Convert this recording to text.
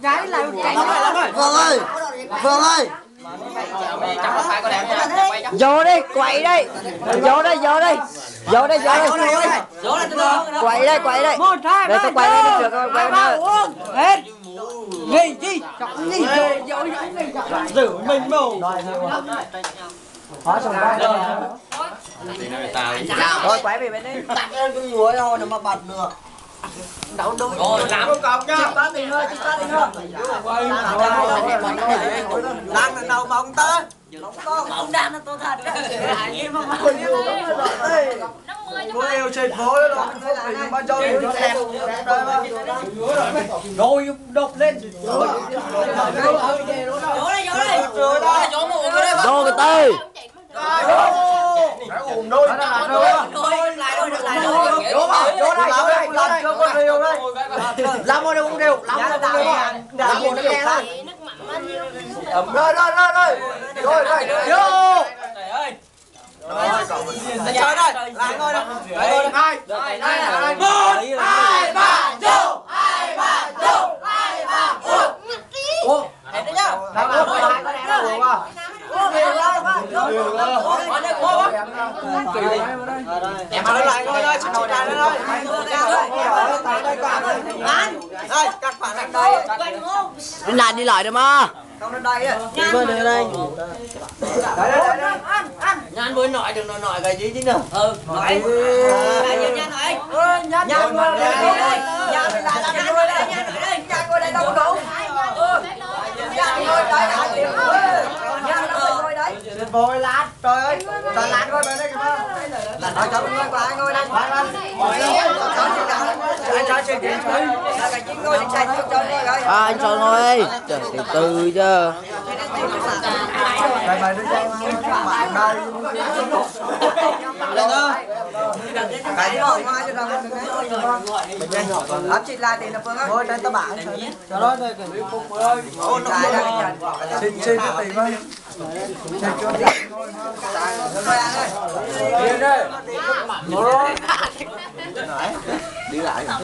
Gái lại chạy Phương ơi, Phương ơi, vô đi, quậy đi, vô đây, vô đây, vô đây, vô đây, quậy đây, quậy đây, để tôi quay đây được rồi, quay đây. hết gì gì chọn gì vô giữ mình mù Rồi quay về bên đây. tặng em cái người thôi nó mà bật nữa. Đâu đâu. rồi làm một cọc nha Có tiền thôi, có tiền thôi. Lan lần đầu mà ông tới. Ông đang nó tôi thật. Cô yêu trên phố đó đó. Ba châu thì nó đẹp rồi mà. rồi đột lên Vô cái tư. Đôi. Làm một điều không đều, làm một điều không đều. Làm một điều thôi. Rồi rồi rồi rồi. Rồi rồi. Vô. Chơi đây, làm thôi đâu. Hai, một, hai, ba, vô, hai, ba, vô, hai, ba, ủa, đẹp đấy nhá. Em ăn lại thôi thôi, chị lại thôi. Đây, cắt phản anh đây. Đi lại đi lại được mà. Không đến đây á. Đi đây. Đây. Nhan với nội đừng nội cái gì chứ nào. Nói. Nhan ngồi đây Nhan ngồi đây Nhan ngồi đây đâu có đủ Nhan ngồi đây Nhan ngồi đây Vội lát, trời ơi. Trời lát coi bên đây kìa. Rồi cho mình qua anh ngồi đây. Anh cho ngồi. Trời từ chứ. Mày đứng đây. Bạn đây. Đừng ơi. Cái ngồi ngoài cho đâu đừng chị lại thì là Phương ơi. Ngồi đây tao bảo. Cho đó thôi kìa. Ôn lại đây. Xin cái tiền ơi. Xin cho đi. Thôi anh ơi. Đi đây. Đi lại.